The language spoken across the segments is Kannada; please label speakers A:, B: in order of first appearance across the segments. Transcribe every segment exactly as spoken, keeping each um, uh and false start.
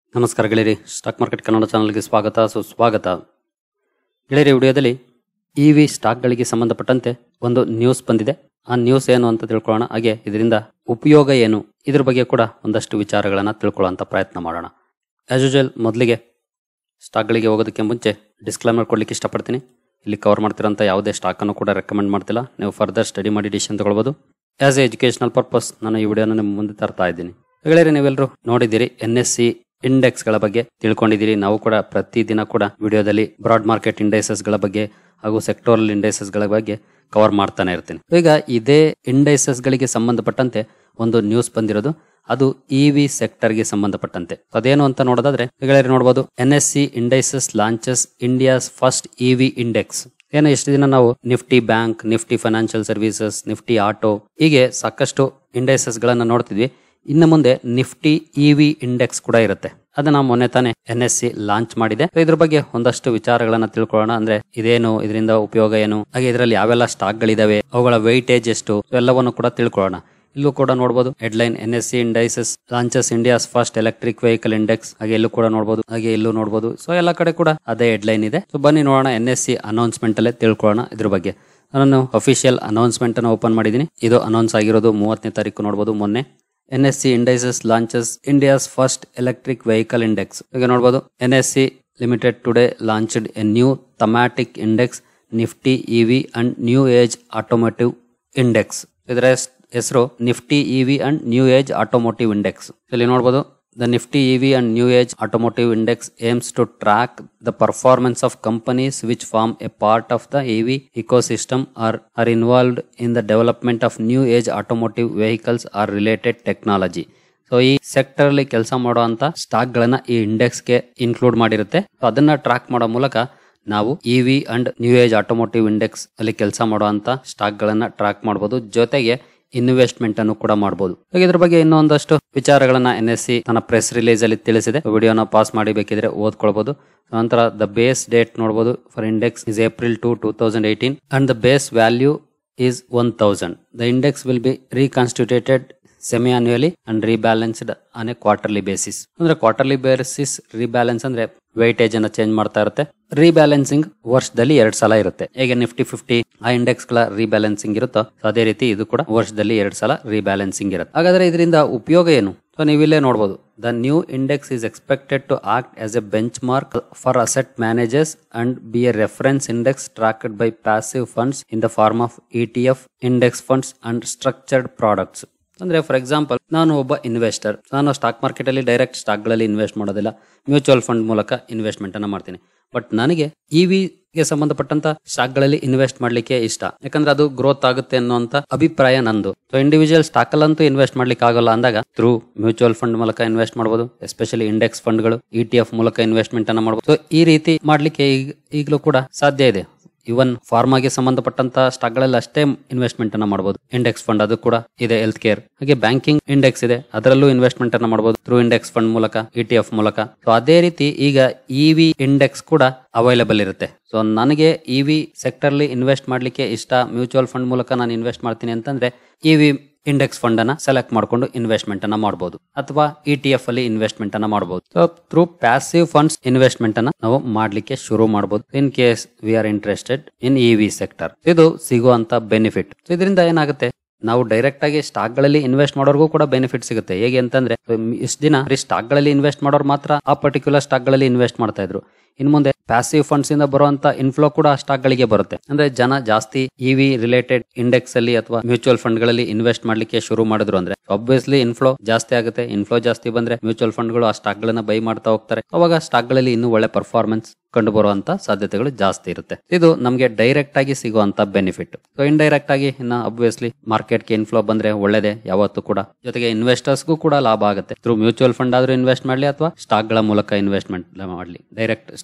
A: ನಮಸ್ಕಾರ ಗೆಳೆಯರಿ, ಸ್ಟಾಕ್ ಮಾರ್ಕೆಟ್ ಕನ್ನಡ ಚಾನಲ್ಗೆ ಸ್ವಾಗತ ಸುಸ್ವಾಗತ. ಗೆಳೆಯರಿ, ವಿಡಿಯೋದಲ್ಲಿ ಇ ವಿ ಸ್ಟಾಕ್ಗಳಿಗೆ ಸಂಬಂಧಪಟ್ಟಂತೆ ಒಂದು ನ್ಯೂಸ್ ಬಂದಿದೆ. ಆ ನ್ಯೂಸ್ ಏನು ಅಂತ ತಿಳ್ಕೊಳ್ಳೋಣ, ಹಾಗೆ ಇದರಿಂದ ಉಪಯೋಗ ಏನು, ಇದ್ರ ಬಗ್ಗೆ ಕೂಡ ಒಂದಷ್ಟು ವಿಚಾರಗಳನ್ನು ತಿಳ್ಕೊಳ್ಳೋಂಥ ಪ್ರಯತ್ನ ಮಾಡೋಣ. ಆಸ್ ಯೂಶುವಲ್ ಮೊದಲಿಗೆ ಸ್ಟಾಕ್ಗಳಿಗೆ ಹೋಗೋದಕ್ಕೆ ಮುಂಚೆ ಡಿಸ್ಕ್ಲೈಮರ್ ಕೊಡ್ಲಿಕ್ಕೆ ಇಷ್ಟಪಡ್ತೀನಿ. ಇಲ್ಲಿ ಕವರ್ ಮಾಡ್ತಿರೋಂಥ ಯಾವುದೇ ಸ್ಟಾಕನ್ನು ಕೂಡ ರೆಕಮೆಂಡ್ ಮಾಡ್ತಿಲ್ಲ. ನೀವು ಫರ್ದರ್ ಸ್ಟಡಿ ಮಾಡಿ ಡಿಸಿಷನ್ ತಗೊಳ್ಬೋದು. ಆಸ್ ಎ ಎಜುಕೇಶನಲ್ ಪರ್ಪಸ್ ನಾನು ಈ ವಿಡಿಯೋನ ನಿಮ್ಮ ಮುಂದೆ ತರ್ತಾ ಇದ್ದೀನಿ. ಗೆಳೆಯರಿ, ನೀವೆಲ್ಲರೂ ನೋಡಿದ್ದೀರಿ, ಎನ್ ಎಸ್ ಸಿ ಇಂಡೆಕ್ಸ್ ಗಳ ಬಗ್ಗೆ ತಿಳ್ಕೊಂಡಿದ್ದೀರಿ. ನಾವು ಕೂಡ ಪ್ರತಿದಿನ ಕೂಡ ವಿಡಿಯೋದಲ್ಲಿ ಬ್ರಾಡ್ ಮಾರ್ಕೆಟ್ ಇಂಡೈಸಸ್ ಗಳ ಬಗ್ಗೆ ಹಾಗೂ ಸೆಕ್ಟೋರಲ್ ಇಂಡೈಸಸ್ ಗಳ ಬಗ್ಗೆ ಕವರ್ ಮಾಡ್ತಾನೆ ಇರ್ತೀನಿ. ಈಗ ಇದೇ ಇಂಡೈಸಸ್ ಗಳಿಗೆ ಸಂಬಂಧಪಟ್ಟಂತೆ ಒಂದು ನ್ಯೂಸ್ ಬಂದಿರೋದು, ಅದು ಇ ವಿ ಸೆಕ್ಟರ್ ಗೆ ಸಂಬಂಧಪಟ್ಟಂತೆ. ಅದೇನು ಅಂತ ನೋಡೋದಾದ್ರೆ ಗೆಳೆಯರು ನೋಡಬಹುದು, N S C indices launches India's first E V index. ಏನೋ ಇಷ್ಟು ದಿನ ನಾವು Nifty bank, Nifty financial services, Nifty auto, ಹೀಗೆ ಸಾಕಷ್ಟು ಇಂಡೈಸಸ್ ಗಳನ್ನ ನೋಡ್ತಿದ್ವಿ. ಇನ್ನು ಮುಂದೆ ನಿಫ್ಟಿ ಇ ವಿ ಇಂಡೆಕ್ಸ್ ಕೂಡ ಇರುತ್ತೆ. ಅದನ್ನ ಮೊನ್ನೆ ತಾನೇ ಎನ್ ಎಸ್ ಸಿ ಲಾಂಚ್ ಮಾಡಿದೆ. ಇದ್ರ ಬಗ್ಗೆ ಒಂದಷ್ಟು ವಿಚಾರಗಳನ್ನ ತಿಳ್ಕೊಳ್ಳೋಣ. ಅಂದ್ರೆ ಇದೇನು, ಇದರಿಂದ ಉಪಯೋಗ ಏನು, ಹಾಗೆ ಇದರಲ್ಲಿ ಯಾವೆಲ್ಲ ಸ್ಟಾಕ್ ಗಳಿದಾವೆ, ಅವುಗಳ ವೆಯ್ಟೇಜ್ ಎಷ್ಟು, ಎಲ್ಲವನ್ನು ಕೂಡ ತಿಳ್ಕೊಳ್ಳೋಣ. ಇಲ್ಲೂ ಕೂಡ ನೋಡಬಹುದು headline, N S C indices launches India's first electric vehicle index. ಹಾಗೆ ಇಲ್ಲೂ ಕೂಡ ನೋಡಬಹುದು, ಹಾಗೆ ಇಲ್ಲೂ ನೋಡಬಹುದು. ಸೊ ಎಲ್ಲ ಕಡೆ ಕೂಡ ಅದೇ ಹೆಡ್ಲೈನ್ ಇದೆ. ಸೊ ಬನ್ನಿ ನೋಡೋಣ, ಎನ್ ಎಸ್ ಸಿ ಅನೌನ್ಸ್ಮೆಂಟ್ ಅಲ್ಲೇ ತಿಳ್ಕೊಳ್ಳೋಣ ಇದ್ರ ಬಗ್ಗೆ. ನಾನು ಅಫಿಷಿಯಲ್ ಅನೌನ್ಸ್ಮೆಂಟ್ ಅನ್ನು ಓಪನ್ ಮಾಡಿದ್ದೀನಿ. ಇದು ಅನೌನ್ಸ್ ಆಗಿರೋದು ಮೂವತ್ತನೇ ತಾರೀಕು ನೋಡಬಹುದು, ಮೊನ್ನೆ. N S C indices launches India's first electric vehicle index. ಈಗ ನೋಡಬಹುದು, N S C limited today launched a new thematic index, Nifty E V and new age automotive index. ಇದರ ಹೆಸರು Nifty E V and new age automotive index. ಇಲ್ಲಿ ನೋಡಬಹುದು, the Nifty E V and New Age Automotive Index aims to track the performance of companies which form a part of the E V ecosystem or are involved in the development of new age automotive vehicles or related technology. So ಈ ಸೆಕ್ಟರ್ ಅಲ್ಲಿ ಕೆಲಸ ಮಾಡುವಂತ ಸ್ಟಾಕ್ ಗಳನ್ನ ಈ ಇಂಡೆಕ್ಸ್ ಗೆ ಇನ್ಕ್ಲೂಡ್ ಮಾಡಿರುತ್ತೆ. ಅದನ್ನ ಟ್ರ್ಯಾಕ್ ಮಾಡೋ ಮೂಲಕ ನಾವು E V and new age automotive index ಅಲ್ಲಿ ಕೆಲಸ ಮಾಡುವಂತ ಸ್ಟಾಕ್ ಗಳನ್ನ ಟ್ರ್ಯಾಕ್ ಮಾಡಬಹುದು. ಜೊತೆಗೆ ಇನ್ವೆಸ್ಟ್ಮೆಂಟ್ ಅನ್ನು ಕೂಡ ಮಾಡಬಹುದು. ಇದ್ರ ಬಗ್ಗೆ ಇನ್ನೊಂದಷ್ಟು ವಿಚಾರಗಳನ್ನ ಎನ್ ಎಸ್ ಸಿ ತನ್ನ ಪ್ರೆಸ್ ರಿಲೀಸ್ ಅಲ್ಲಿ ತಿಳಿಸಿದೆ. ವಿಡಿಯೋನ ಪಾಸ್ ಮಾಡಿ ಬೇಕಿದ್ರೆ ಓದ್ಕೊಳ್ಬಹುದು. ನಂತರ ದ ಬೇಸ್ ಡೇಟ್ ನೋಡಬಹುದು for index is April two two thousand eighteen and the base value is one thousand. The index will be reconstituted semi-annually and rebalanced on a quarterly basis. ಅಂದ್ರೆ ಕ್ವಾರ್ಟರ್ಲಿ ಬೇಸಿಸ್ ರಿಬ್ಯಾಲೆನ್ಸ್ ಅಂದ್ರೆ ವೆಯ್ಟೇಜ್ ಅನ್ನ ಚೇಂಜ್ ಮಾಡ್ತಾ ಇರುತ್ತೆ. ರೀಬ್ಯಾಲೆನ್ಸಿಂಗ್ ವರ್ಷದಲ್ಲಿ ಎರಡ್ ಸಲ ಇರುತ್ತೆ. ಹೇಗೆ ನಿಫ್ಟಿ ಫಿಫ್ಟಿ ಆ ಇಂಡೆಕ್ಸ್ ಗಳ ರೀಬ್ಯಾಲೆನ್ಸಿಂಗ್ ಇರುತ್ತೋ ಅದೇ ರೀತಿ ಇದು ಕೂಡ ವರ್ಷದಲ್ಲಿ ಎರಡ್ ಸಲ ರೀಬ್ಯಾಲೆನ್ಸಿಂಗ್ ಇರುತ್ತೆ. ಹಾಗಾದ್ರೆ ಇದರಿಂದ ಉಪಯೋಗ ಏನು? ಸೊ ನೀವಿಲ್ಲೇ ನೋಡಬಹುದು, the new index is expected to act as a benchmark for asset managers and be a reference index tracked by passive funds in the form of E T F, index funds and structured products. ಅಂದ್ರೆ ಫಾರ್ ಎಕ್ಸಾಂಪಲ್, ನಾನು ಒಬ್ಬ ಇನ್ವೆಸ್ಟರ್, ನಾನು ಸ್ಟಾಕ್ ಮಾರ್ಕೆಟ್ ಅಲ್ಲಿ ಡೈರೆಕ್ಟ್ ಸ್ಟಾಕ್ ಗಳಲ್ಲಿ ಇನ್ವೆಸ್ಟ್ ಮಾಡೋದಿಲ್ಲ, ಮ್ಯೂಚುವಲ್ ಫಂಡ್ ಮೂಲಕ ಇನ್ವೆಸ್ಟ್ಮೆಂಟ್ ಅನ್ನ ಮಾಡ್ತೀನಿ. ಬಟ್ ನನಗೆ ಇ ವಿ ಗೆ ಸಂಬಂಧಪಟ್ಟಂತ ಸ್ಟಾಕ್ ಗಳಲ್ಲಿ ಇನ್ವೆಸ್ಟ್ ಮಾಡ್ಲಿಕ್ಕೆ ಇಷ್ಟ, ಯಾಕಂದ್ರೆ ಅದು ಗ್ರೋತ್ ಆಗುತ್ತೆ ಅನ್ನುವಂತ ಅಭಿಪ್ರಾಯ ನಂದು. ಸೊ ಇಂಡಿವಿಜುವಲ್ ಸ್ಟಾಕ್ ಅಲ್ಲಂತೂ ಇನ್ವೆಸ್ಟ್ ಮಾಡ್ಲಿಕ್ಕೆ ಆಗಲ್ಲ ಅಂದಾಗ ಥ್ರೂ ಮ್ಯೂಚುವಲ್ ಫಂಡ್ ಮೂಲಕ ಇನ್ವೆಸ್ಟ್ ಮಾಡಬಹುದು. ಎಸ್ಪೆಷಲಿ ಇಂಡೆಕ್ಸ್ ಫಂಡ್ ಗಳು, ಇ ಟಿ ಎಫ್ ಮೂಲಕ ಇನ್ವೆಸ್ಟ್ಮೆಂಟ್ ಅನ್ನ ಮಾಡಬಹುದು. ಸೊ ಈ ರೀತಿ ಮಾಡ್ಲಿಕ್ಕೆ ಈಗಲೂ ಕೂಡ ಸಾಧ್ಯ ಇದೆ. ಇವನ್ ಫಾರ್ಮಾಗೆ ಸಂಬಂಧಪಟ್ಟಂತ ಸ್ಟಾಕ್ ಗಳಲ್ಲಿ ಅಷ್ಟೇ ಇನ್ವೆಸ್ಟ್ಮೆಂಟ್ ಅನ್ನ ಮಾಡಬಹುದು. ಇಂಡೆಕ್ಸ್ ಫಂಡ್ ಅದು ಕೂಡ ಇದೆ, ಹೆಲ್ತ್ ಕೇರ್, ಹಾಗೆ ಬ್ಯಾಂಕಿಂಗ್ ಇಂಡೆಕ್ಸ್ ಇದೆ, ಅದರಲ್ಲೂ ಇನ್ವೆಸ್ಟ್ಮೆಂಟ್ ಅನ್ನ ಮಾಡಬಹುದು ಥ್ರೂ ಇಂಡೆಕ್ಸ್ ಫಂಡ್ ಮೂಲಕ, ಇ ಟಿ ಎಫ್ ಮೂಲಕ. ಸೊ ಅದೇ ರೀತಿ ಈಗ ಇ ವಿ ಇಂಡೆಕ್ಸ್ ಕೂಡ ಅವೈಲೇಬಲ್ ಇರುತ್ತೆ. ಸೊ ನನಗೆ ಇ ವಿ ಸೆಕ್ಟರ್ ಅಲ್ಲಿ ಇನ್ವೆಸ್ಟ್ ಮಾಡ್ಲಿಕ್ಕೆ ಇಷ್ಟ, ಮ್ಯೂಚುವಲ್ ಫಂಡ್ ಮೂಲಕ ನಾನು ಇನ್ವೆಸ್ಟ್ ಮಾಡ್ತೀನಿ ಅಂತಂದ್ರೆ ಇ ವಿ ಇಂಡೆಕ್ಸ್ ಫಂಡ್ ಅನ್ನ ಸೆಲೆಕ್ಟ್ ಮಾಡ್ಕೊಂಡು ಇನ್ವೆಸ್ಟ್ಮೆಂಟ್ ಅನ್ನ ಮಾಡಬಹುದು, ಅಥವಾ ಇ ಟಿ ಎಫ್ ಅಲ್ಲಿ ಇನ್ವೆಸ್ಟ್ಮೆಂಟ್ ಅನ್ನ ಮಾಡಬಹುದು. So through passive funds investment ಅನ್ನ ನಾವು ಮಾಡ್ಲಿಕ್ಕೆ ಶುರು ಮಾಡಬಹುದು in case we are interested in E V sector. ಇದು ಸಿಗುವಂತ ಬೆನಿಫಿಟ್. ಇದರಿಂದ ಏನಾಗುತ್ತೆ, ನಾವು ಡೈರೆಕ್ಟ್ ಆಗಿ ಸ್ಟಾಕ್ ಗಳಲ್ಲಿ ಇನ್ವೆಸ್ಟ್ ಮಾಡೋರ್ಗೂ ಕೂಡ ಬೆನಿಫಿಟ್ ಸಿಗುತ್ತೆ. ಹೇಗೆ ಅಂತಂದ್ರೆ, ಇಷ್ಟು ದಿನ ಸ್ಟಾಕ್ ಗಳಲ್ಲಿ ಇನ್ವೆಸ್ಟ್ ಮಾಡೋರು ಮಾತ್ರ ಆ ಪರ್ಟಿಕ್ಯುಲರ್ ಸ್ಟಾಕ್ ಗಳಲ್ಲಿ ಇನ್ವೆಸ್ಟ್ ಮಾಡ್ತಾ ಇದ್ರು. ಇನ್ ಮುಂದೆ ಪ್ಯಾಸಿವ್ ಫಂಡ್ಸ್ ಇಂದ ಬರುವಂತ ಇನ್ಫ್ಲೋ ಕೂಡ ಆ ಸ್ಟಾಕ್ ಗಳಿಗೆ ಬರುತ್ತೆ. ಅಂದ್ರೆ ಜನ ಜಾಸ್ತಿ ಇ ವಿ ರಿಲೇಟೆಡ್ ಇಂಡೆಕ್ಸ್ ಅಲ್ಲಿ ಅಥವಾ ಮ್ಯೂಚುವಲ್ ಫಂಡ್ ಗಳಲ್ಲಿ ಇನ್ವೆಸ್ಟ್ ಮಾಡ್ಲಿಕ್ಕೆ ಶುರು ಮಾಡಿದ್ರು ಅಂದ್ರೆ ಆಬ್ವಿಯಸ್ಲಿ ಇನ್ಫ್ಲೋ ಜಾಸ್ತಿ ಆಗುತ್ತೆ. ಇನ್ಫ್ಲೋ ಜಾಸ್ತಿ ಬಂದ್ರೆ ಮ್ಯೂಚುವಲ್ ಫಂಡ್ ಗಳು ಆ ಸ್ಟಾಕ್ ಗಳನ್ನ ಬೈ ಮಾಡ್ತಾ ಹೋಗ್ತಾರೆ. ಅವಾಗ ಸ್ಟಾಕ್ ಗಳಲ್ಲಿ ಇನ್ನೂ ಒಳ್ಳೆ ಪರ್ಫಾರ್ಮೆನ್ಸ್ ಕಂಡು ಬರುವಂತ ಸಾಧ್ಯತೆಗಳು ಜಾಸ್ತಿ ಇರುತ್ತೆ. ಇದು ನಮಗೆ ಡೈರೆಕ್ಟ್ ಆಗಿ ಸಿಗುವಂತ ಬೆನಿಫಿಟ್. ಸೊ ಇಂಡೈರೆಕ್ಟ್ ಆಗಿ ಇನ್ನ ಆಬ್ವಿಯಸ್ಲಿ ಮಾರ್ಕೆಟ್ಗೆ ಇನ್ಫ್ಲೋ ಬಂದ್ರೆ ಒಳ್ಳೇದೇ ಯಾವತ್ತೂ ಕೂಡ. ಜೊತೆಗೆ ಇನ್ವೆಸ್ಟರ್ಸ್ಗೂ ಕೂಡ ಲಾಭ ಆಗುತ್ತೆ. ಥ್ರೂ ಮ್ಯೂಚುವಲ್ ಫಂಡ್ ಆದ್ರೂ ಇನ್ವೆಸ್ಟ್ ಮಾಡ್ಲಿ ಅಥವಾ ಸ್ಟಾಕ್ ಗಳ ಮೂಲಕ ಇನ್ವೆಸ್ಟ್ಮೆಂಟ್ ಮಾಡ್ಲಿ, ಡೈರೆಕ್ಟ್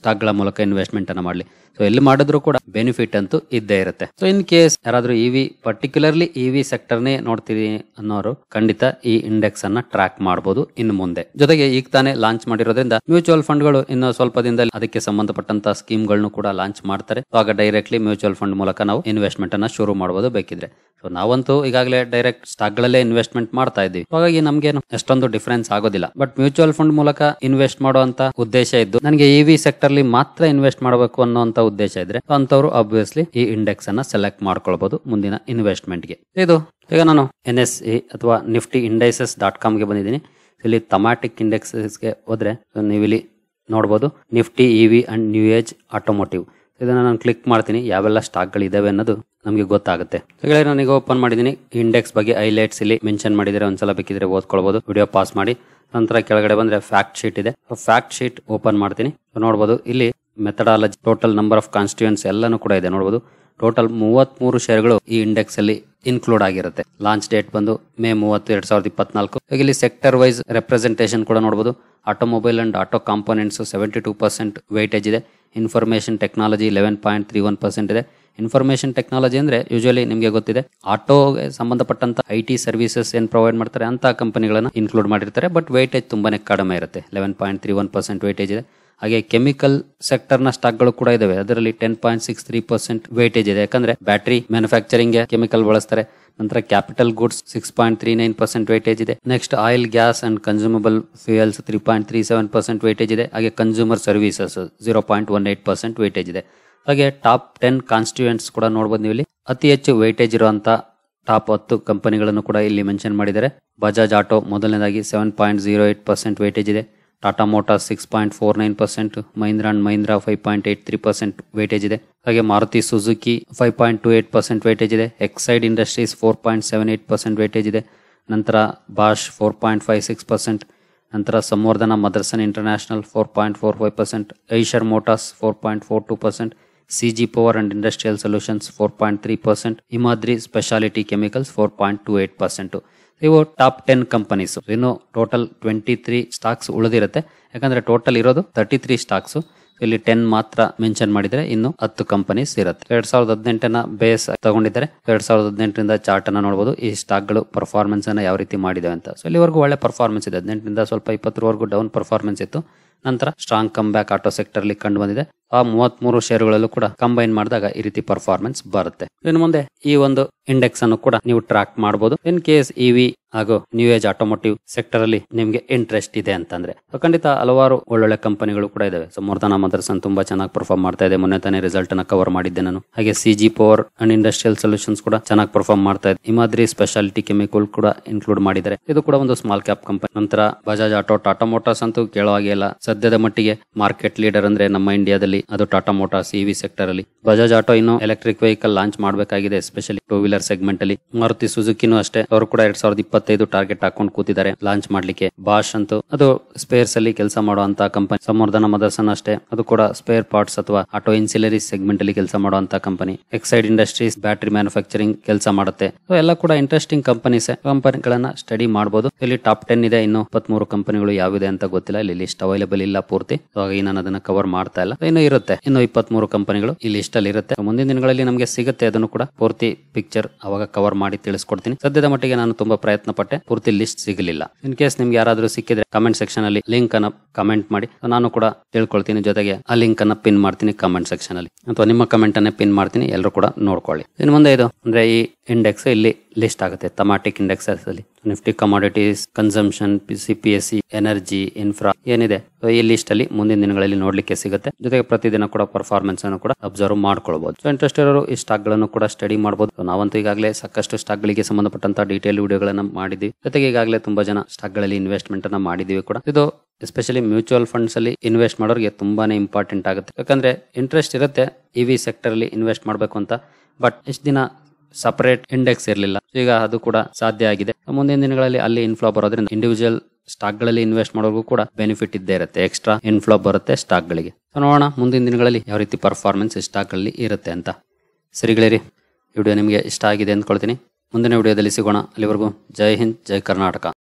A: ಸ್ಟಾಕ್ ಗಳ ಮೂಲಕ ಇನ್ವೆಸ್ಟ್ಮೆಂಟ್ ಅನ್ನ ಮಾಡಲಿ. ಸೊ ಎಲ್ಲಿ ಮಾಡಿದ್ರು ಕೂಡ ಬೆನಿಫಿಟ್ ಅಂತೂ ಇದ್ದೇ ಇರುತ್ತೆ. ಸೊ ಇನ್ ಕೇಸ್ ಯಾರಾದ್ರೂ ಇವಿ ಪರ್ಟಿಕ್ಯುಲರ್ಲಿ ಇವಿ ಸೆಕ್ಟರ್ನೇ ನೋಡ್ತೀರಿ ಅನ್ನೋರು ಖಂಡಿತ ಈ ಇಂಡೆಕ್ಸ್ ಅನ್ನ ಟ್ರ್ಯಾಕ್ ಮಾಡಬಹುದು ಇನ್ನು ಮುಂದೆ. ಜೊತೆಗೆ ಈಗ ತಾನೇ ಲಾಂಚ್ ಮಾಡಿರೋದ್ರಿಂದ ಮ್ಯೂಚುವಲ್ ಫಂಡ್ ಗಳು ಇನ್ನು ಸ್ವಲ್ಪ ದಿನದಲ್ಲಿ ಅದಕ್ಕೆ ಸಂಬಂಧಪಟ್ಟಂತ ಸ್ಕೀಮ್ ಗಳನ್ನು ಕೂಡ ಲಾಂಚ್ ಮಾಡ್ತಾರೆ. ಆಗ ಡೈರೆಕ್ಟ್ಲಿ ಮ್ಯೂಚುವಲ್ ಫಂಡ್ ಮೂಲಕ ನಾವು ಇನ್ವೆಸ್ಟ್ಮೆಂಟ್ ಅನ್ನ ಶುರು ಮಾಡಬಹುದು ಬೇಕಿದ್ರೆ. ಸೊ ನಾವಂತೂ ಈಗಾಗಲೇ ಡೈರೆಕ್ಟ್ ಸ್ಟಾಕ್ ಗಳಲ್ಲೇ ಇನ್ವೆಸ್ಟ್ಮೆಂಟ್ ಮಾಡ್ತಾ ಇದ್ದೀವಿ. ಹಾಗಾಗಿ ನಮ್ಗೇನು ಎಷ್ಟೊಂದು ಡಿಫರೆನ್ಸ್ ಆಗೋದಿಲ್ಲ. ಬಟ್ ಮ್ಯೂಚುವಲ್ ಫಂಡ್ ಮೂಲಕ ಇನ್ವೆಸ್ಟ್ ಮಾಡುವಂತ ಉದ್ದೇಶ ಇದ್ದು ನನಗೆ ಇವಿ ಸೆಕ್ಟರ್ ಅಲ್ಲಿ ಮಾತ್ರ ಇನ್ವೆಸ್ಟ್ ಮಾಡಬೇಕು ಅನ್ನೋಂತ ಉದ್ದೇಶ ಇದ್ರೆ ಅಂತವ್ರು ಆಬ್ವಿಯಸ್ಲಿ ಈ ಇಂಡೆಕ್ಸ್ ಅನ್ನ ಸೆಲೆಕ್ಟ್ ಮಾಡ್ಕೊಳ್ಬಹುದು ಮುಂದಿನ ಇನ್ವೆಸ್ಟ್ಮೆಂಟ್ ಗೆ. ಇದು ಈಗ ನಾನು ಎನ್ ಎಸ್ ಇ ಅಥವಾ ನಿಫ್ಟಿ ಇಂಡೈಸಸ್ ಡಾಟ್ ಕಾಮ್ ಗೆ ಬಂದಿದ್ದೀನಿ. ಇಲ್ಲಿ ಥಮಾಟಿಕ್ ಇಂಡೆಕ್ಸಸ್ ಗೆ ಹೋದ್ರೆ ನೀವು ಇಲ್ಲಿ ನೋಡಬಹುದು Nifty E V and new age automotive. ಇದನ್ನ ನಾನು ಕ್ಲಿಕ್ ಮಾಡ್ತೀನಿ. ಯಾವೆಲ್ಲ ಸ್ಟಾಕ್ ಗಳು ಇದಾವೆ ಅನ್ನೋದು ನಮಗೆ ಗೊತ್ತಾಗುತ್ತೆ. ಹಾಗಾಗಿ ನಾನು ಈಗ ಓಪನ್ ಮಾಡಿದೀನಿ. ಇಂಡೆಕ್ಸ್ ಬಗ್ಗೆ ಹೈಲೈಟ್ಸ್ ಇಲ್ಲಿ ಮೆನ್ಷನ್ ಮಾಡಿದ್ರೆ ಒಂದ್ಸಲ ಬೇಕಿದ್ರೆ ಓದ್ಕೊಳ್ಬಹುದು. ವಿಡಿಯೋ ಪಾಸ್ ಮಾಡಿ ನಂತರ ಕೆಳಗಡೆ ಬಂದ್ರೆ ಫ್ಯಾಕ್ಟ್ ಶೀಟ್ ಇದೆ. ಫ್ಯಾಕ್ಟ್ ಶೀಟ್ ಓಪನ್ ಮಾಡ್ತೀನಿ. ನೋಡಬಹುದು ಇಲ್ಲಿ methodology, total number of constituents ಎಲ್ಲಾನು ಕೂಡ ಇದೆ. ನೋಡಬಹುದು ಟೋಟಲ್ ಮೂವತ್ತ್ ಮೂರು ಶೇರ್ಗಳು ಈ ಇಂಡೆಕ್ಸ್ ಅಲ್ಲಿ ಇನ್ಕ್ಲೂಡ್ ಆಗಿರುತ್ತೆ. ಲಾಂಚ್ ಡೇಟ್ ಬಂದು ಮೇ ಮೂವತ್ತು ಎರಡ್ ಸಾವಿರದ ಇಪ್ಪತ್ನಾಲ್ಕು. ಇಲ್ಲಿ ಸೆಕ್ಟರ್ ವೈಸ್ ರೆಪ್ರೆಸೆಂಟೇಷನ್ ಕೂಡ ನೋಡಬಹುದು. Automobile and auto components seventy two percent weightage ಇದೆ. Information technology eleven point three one percent ಇದೆ. ಇನ್ಫಾರ್ಮೇಶನ್ ಟೆಕ್ನಾಲಜಿ ಅಂದ್ರೆ ಯೂಶುವಲಿ ನಿಮಗೆ ಗೊತ್ತಿದೆ ಆಟೋಗೆ ಸಂಬಂಧಪಟ್ಟಂತ ಐ ಟಿ ಸರ್ವಿಸಸ್ ಏನ್ ಪ್ರೊವೈಡ್ ಮಾಡ್ತಾರೆ ಅಂತ ಕಂಪನಿಗಳನ್ನ ಇನ್ಕ್ಲೂಡ್ ಮಾಡಿರ್ತಾರೆ. ಬಟ್ ವೇಟೇಜ್ ತುಂಬಾನೇ ಕಡಿಮೆ ಇರುತ್ತೆ. Eleven point three one percent weightage ಇದೆ. ಹಾಗೆ ಕೆಮಿಕಲ್ ಸೆಕ್ಟರ್ ನ ಸ್ಟಾಕ್ ಗಳು ಕೂಡ ಇದಾವೆ. ಅದರಲ್ಲಿ ten point six three percent weightage ಇದೆ. ಯಾಕಂದ್ರೆ ಬ್ಯಾಟರಿ ಮ್ಯಾನುಫ್ಯಾಕ್ಚರಿಂಗ್ ಕೆಮಿಕಲ್ ಬಳಸ್ತಾರೆ. ನಂತರ capital goods six point three nine percent weightage ಇದೆ. Next oil, gas and consumable fuels three point three seven percent weightage ಇದೆ. ಹಾಗೆ consumer services zero point one eight percent weightage ಇದೆ. ಹಾಗೆ ಟಾಪ್ ಟೆನ್ ಕಾನ್ಸ್ಟಿಟ್ಯೂಯೆಂಟ್ಸ್ ಕೂಡ ನೋಡಬಹುದು. ನೀವು ಇಲ್ಲಿ ಅತಿ ಹೆಚ್ಚು ವೇಟೇಜ್ ಇರುವಂತ ಟಾಪ್ ಹತ್ತು ಕಂಪನಿಗಳನ್ನು ಕೂಡ ಇಲ್ಲಿ ಮೆನ್ಷನ್ ಮಾಡಿದ್ದಾರೆ. ಬಜಾಜ್ ಆಟೋ ಮೊದಲನೇದಾಗಿ seven point zero eight percent weightage ಇದೆ. Tata Motors six point four nine percent, Mahindra and Mahindra five point eight three percent weightage ಇದೆ. ಹಾಗೆ Maruti Suzuki five point two eight percent weightage ಇದೆ. Exide Industries four point seven eight percent weightage ಇದೆ. ನಂತರ Bosch four point five six percent. ನಂತರ Samvardhana Motherson International four point four five percent. Eicher Motors four point four two percent. CG Power and Industrial Solutions four point three percent. Himadri speciality chemicals four point two eight percent. ಇವು ಟಾಪ್ ಟೆನ್ ಕಂಪನೀಸ್. ಇನ್ನು ಟೋಟಲ್ ಟ್ವೆಂಟಿ ತ್ರೀ ಸ್ಟಾಕ್ಸ್ ಉಳಿದಿರುತ್ತೆ. ಯಾಕಂದ್ರೆ ಟೋಟಲ್ ಇರೋದು ತರ್ಟಿ ತ್ರೀ ಸ್ಟಾಕ್ಸ್. ಇಲ್ಲಿ ಟೆನ್ ಮಾತ್ರ ಮೆನ್ಷನ್ ಮಾಡಿದ್ರೆ ಇನ್ನು ಹತ್ತು ಕಂಪನೀಸ್ ಇರುತ್ತೆ. ಎರಡ್ ಸಾವಿರದ ಹದಿನೆಂಟನ ಬೇಸ್ ತಗೊಂಡಿದ್ದಾರೆ. ಎರಡ್ ಸಾವಿರದ ಹದಿನೆಂಟರಿಂದ ಚಾರ್ಟ್ ಅನ್ನ ನೋಡಬಹುದು. ಈ ಸ್ಟಾಕ್ ಗಳು ಪರ್ಫಾರ್ಮೆನ್ಸ್ ಅನ್ನ ಯಾವ ರೀತಿ ಮಾಡಿದೆ ಅಂತ. ಸೊ ಇಲ್ಲಿವರೆಗೂ ಒಳ್ಳೆ ಪರ್ಫಾರ್ಮೆನ್ಸ್ ಇದೆ. ಹದಿನೆಂಟರಿಂದ ಸ್ವಲ್ಪ ಇಪ್ಪತ್ತರವರೆಗೂ ಡೌನ್ ಪರ್ಫಾರ್ಮೆನ್ಸ್ ಇತ್ತು. ನಂತರ strong come back auto sector ಅಲ್ಲಿ ಕಂಡು ಬಂದಿದೆ. ಆ ಮೂವತ್ತ್ ಮೂರು ಶೇರುಗಳಲ್ಲೂ ಕೂಡ ಕಂಬೈನ್ ಮಾಡಿದಾಗ ಈ ರೀತಿ ಪರ್ಫಾರ್ಮೆನ್ಸ್ ಬರುತ್ತೆ. ಇನ್ನು ಮುಂದೆ ಈ ಒಂದು ಇಂಡೆಕ್ಸ್ ಅನ್ನು ಕೂಡ ನೀವು ಟ್ರ್ಯಾಕ್ ಮಾಡಬಹುದು. ಇನ್ ಕೇಸ್ ಇವಿ ಹಾಗೂ ನ್ಯೂ ಏಜ್ ಆಟೋಮೋಟಿವ್ ಸೆಕ್ಟರ್ ಅಲ್ಲಿ ನಿಮ್ಗೆ ಇಂಟ್ರೆಸ್ಟ್ ಇದೆ ಅಂತಂದ್ರೆ ಖಂಡಿತ ಹಲವಾರು ಒಳ್ಳೊಳ್ಳೆ ಕಂಪನಿಗಳು ಕೂಡ ಇದಾವೆ. ಸಂವರ್ಧನ ಮದರ್ಸನ್ ತುಂಬಾ ಚೆನ್ನಾಗಿ ಪರ್ಫಾರ್ಮ್ ಮಾಡ್ತಾ ಇದೆ. ಮೊನ್ನೆ ತಾನೇ ರಿಸಲ್ಟ್ ಅನ್ನ ಕವರ್ ಮಾಡಿದ್ದೆ ನಾನು. ಹಾಗೆ CG Power and Industrial Solutions ಕೂಡ ಚೆನ್ನಾಗಿ ಪರ್ಫಾರ್ಮ್ ಮಾಡ್ತಾ ಇದೆ. ಇಮಾದ್ರಿ ಸ್ಪೆಷಾಲಿಟಿ ಕೆಮಿಕಲ್ ಕೂಡ ಇನ್ಕ್ಲೂಡ್ ಮಾಡಿದ್ದಾರೆ. ಇದು ಕೂಡ ಒಂದು ಸ್ಮಾಲ್ ಕ್ಯಾಪ್ ಕಂಪನಿ. ನಂತರ ಬಜಾಜ್ ಆಟೋ, ಟಾಟಾ ಮೋಟಾರ್ಸ್ ಅಂತೂ ಕೇಳೋ ಹಾಗೆ ಇಲ್ಲ. ಸದ್ಯದ ಮಟ್ಟಿಗೆ ಮಾರ್ಕೆಟ್ ಲೀಡರ್ ಅಂದ್ರೆ ನಮ್ಮ ಇಂಡಿಯಾದಲ್ಲಿ ಅದು ಟಾಟಾ ಮೋಟಾರ್ಸ್ ಇವಿ ಸೆಕ್ಟರ್ ಅಲ್ಲಿ. ಬಜಾಜ್ ಆಟೋ ಇನ್ನು ಎಲೆಕ್ಟ್ರಿಕ್ ವೆಹಿಕಲ್ ಲಾಂಚ್ ಮಾಡಬೇಕಾಗಿದೆ, ಎಸ್ಪೆಷಲಿ ಟೂ ವೀಲರ್ ಸೆಗ್ಮೆಂಟ್ ಅಲ್ಲಿ. ಮಾರುತಿ ಸುಜುಕಿನೂ ಅಷ್ಟೇ, ಅವರು ಕೂಡ ಎರಡ್ ಸಾವಿರದ ಇಪ್ಪತ್ತೈದು ಟಾರ್ಗೆಟ್ ಹಾಕೊಂಡು ಕೂತಿದ್ದಾರೆ ಲಾಂಚ್ ಮಾಡ್ಲಿಕ್ಕೆ. ಬಾಷ್ ಅಂತೂ ಅದು ಸ್ಪೇರ್ಸ್ ಅಲ್ಲಿ ಕೆಲಸ ಮಾಡುವಂತ ಕಂಪನಿ. ಸಂವರ್ಧನ ಮದರ್ಸನ್ ಅಷ್ಟೇ, ಅದು ಕೂಡ ಸ್ಪೇರ್ ಪಾರ್ಟ್ಸ್ ಅಥವಾ ಆಟೋ ಇನ್ಸಿಲರಿ ಸೆಗ್ಮೆಂಟ್ ಅಲ್ಲಿ ಕೆಲಸ ಮಾಡುವಂತ company. Exide Industries battery manufacturing ಕೆಲಸ ಮಾಡುತ್ತೆ. ಎಲ್ಲ ಕೂಡ ಇಂಟ್ರೆಸ್ಟಿಂಗ್ ಕಂಪನೀಸ್. ಕಂಪನಿಗಳನ್ನ ಸ್ಟಡಿ ಮಾಡಬಹುದು. ಇಲ್ಲಿ ಟಾಪ್ ಟೆನ್ ಇದೆ. ಇನ್ನು ಇಪ್ಪತ್ಮೂರು ಕಂಪನಿಗಳು ಯಾವಿದೆ ಅಂತ ಗೊತ್ತಿಲ್ಲ. ಇಲ್ಲಿ ಲಿಸ್ಟ್ ಅವೈಲೇಬಲ್ ಇಲ್ಲ ಪೂರ್ತಿ. ಹಾಗಾಗಿ ನಾನು ಅದನ್ನ ಕವರ್ ಮಾಡ್ತಾ ಇಲ್ಲ. ಇನ್ನು ಇರುತ್ತೆ, ಇನ್ನು ಇಪ್ಪತ್ಮೂರು ಕಂಪನಿಗಳು ಈ ಲಿಸ್ಟ್ ಅಲ್ಲಿ ಇರುತ್ತೆ. ಮುಂದಿನ ದಿನಗಳಲ್ಲಿ ನಮಗೆ ಸಿಗುತ್ತೆ. ಅದನ್ನು ಕೂಡ ಪೂರ್ತಿ ಪಿಕ್ಚರ್ ಅವಾಗ ಕವರ್ ಮಾಡಿ ತಿಳಿಸ್ಕೊಡ್ತೀನಿ. ಸದ್ಯದ ಮಟ್ಟಿಗೆ ನಾನು ತುಂಬಾ ಪ್ರಯತ್ನ ಪಟ್ಟೆ, ಪೂರ್ತಿ ಲಿಸ್ಟ್ ಸಿಗಲಿಲ್ಲ. ಇನ್ ಕೇಸ್ ನಿಮ್ಗೆ ಯಾರಾದ್ರೂ ಸಿಕ್ಕಿದ್ರೆ ಕಮೆಂಟ್ ಸೆಕ್ಷನ್ ಅಲ್ಲಿ ಲಿಂಕ್ ಅನ್ನ ಕಮೆಂಟ್ ಮಾಡಿ, ನಾನು ಕೂಡ ತಿಳ್ಕೊಳ್ತೀನಿ. ಜೊತೆಗೆ ಆ ಲಿಂಕ್ ಅನ್ನ ಪಿನ್ ಮಾಡ್ತೀನಿ ಕಮೆಂಟ್ ಸೆಕ್ಷನ್ ಅಲ್ಲಿ, ಅಥವಾ ನಿಮ್ಮ ಕಮೆಂಟ್ ಅನ್ನ ಪಿನ್ ಮಾಡ್ತೀನಿ. ಎಲ್ಲರೂ ಕೂಡ ನೋಡ್ಕೊಳ್ಳಿ. ಇನ್ನು ಮುಂದೆ ಇದು ಅಂದ್ರೆ ಈ ಇಂಡೆಕ್ಸ್ ಇಲ್ಲಿ ಲಿಸ್ಟ್ ಆಗುತ್ತೆ. ಥಮಾಟಿಕ್ ಇಂಡೆಕ್ಸ್ ಅಲ್ಲಿ Nifty commodities, consumption, CPSE, energy, infra ಏನಿದೆ ಈ ಲಿಸ್ಟ್ ಅಲ್ಲಿ ಮುಂದಿನ ದಿನಗಳಲ್ಲಿ ನೋಡ್ಲಿಕ್ಕೆ ಸಿಗುತ್ತೆ. ಜೊತೆಗೆ ಪ್ರತಿದಿನ ಕೂಡ ಪರ್ಫಾರ್ಮೆನ್ಸ್ ಅನ್ನು ಕೂಡ ಅಬ್ಸರ್ವ್ ಮಾಡ್ಕೊಳ್ಬಹುದು. ಸೊ ಇಂಟ್ರೆಸ್ಟ್ ಇರೋರು ಈ ಸ್ಟಾಕ್ ಗಳನ್ನು ಕೂಡ ಸ್ಟಡಿ ಮಾಡಬಹುದು. ನಾವಂತೂ ಈಗಾಗಲೇ ಸಾಕಷ್ಟು ಸ್ಟಾಕ್ ಗಳಿಗೆ ಸಂಬಂಧಪಟ್ಟಂತ ಡೀಟೇಲ್ ವಿಡಿಯೋಗಳನ್ನ ಮಾಡಿದ್ವಿ. ಜೊತೆಗೆ ಈಗಾಗಲೇ ತುಂಬಾ ಜನ ಸ್ಟಾಕ್ ಗಳಲ್ಲಿ ಇನ್ವೆಸ್ಟ್ಮೆಂಟ್ ಅನ್ನ ಮಾಡಿದೀವಿ ಕೂಡ. ಇದು ಎಸ್ಪೆಷಲಿ ಮ್ಯೂಚುವಲ್ ಫಂಡ್ಸ್ ಅಲ್ಲಿ ಇನ್ವೆಸ್ಟ್ ಮಾಡೋರಿಗೆ ತುಂಬಾನೇ ಇಂಪಾರ್ಟೆಂಟ್ ಆಗುತ್ತೆ. ಯಾಕಂದ್ರೆ ಇಂಟ್ರೆಸ್ಟ್ ಇರುತ್ತೆ ಇವಿ ಸೆಕ್ಟರ್ ಅಲ್ಲಿ ಇನ್ವೆಸ್ಟ್ ಮಾಡಬೇಕು ಅಂತ, ಬಟ್ ಇಷ್ಟು ದಿನ ಸಪರೇಟ್ ಇಂಡೆಕ್ಸ್ ಇರಲಿಲ್ಲ. ಈಗ ಅದು ಕೂಡ ಸಾಧ್ಯ ಆಗಿದೆ. ಮುಂದಿನ ದಿನಗಳಲ್ಲಿ ಅಲ್ಲಿ ಇನ್ಫ್ಲೋ ಬರೋದ್ರಿಂದ ಇಂಡಿವಿಜುವಲ್ ಸ್ಟಾಕ್ ಗಳಲ್ಲಿ ಇನ್ವೆಸ್ಟ್ ಮಾಡೋರ್ಗೂ ಕೂಡ ಬೆನಿಫಿಟ್ ಇದ್ದೇ ಇರುತ್ತೆ. ಎಕ್ಸ್ಟ್ರಾ ಇನ್ಫ್ಲೋ ಬರುತ್ತೆ ಸ್ಟಾಕ್ ಗಳಿಗೆ. ನೋಡೋಣ ಮುಂದಿನ ದಿನಗಳಲ್ಲಿ ಯಾವ ರೀತಿ ಪರ್ಫಾರ್ಮೆನ್ಸ್ ಸ್ಟಾಕ್ ಅಲ್ಲಿ ಇರುತ್ತೆ ಅಂತ. ಸರಿಗಳಿರಿ, ವಿಡಿಯೋ ನಿಮಗೆ ಇಷ್ಟ ಆಗಿದೆ ಅಂದ್ಕೊಳ್ತೀನಿ. ಮುಂದಿನ ವಿಡಿಯೋದಲ್ಲಿ ಸಿಗೋಣ. ಅಲ್ಲಿವರೆಗೂ ಜೈ ಹಿಂದ್, ಜೈ ಕರ್ನಾಟಕ.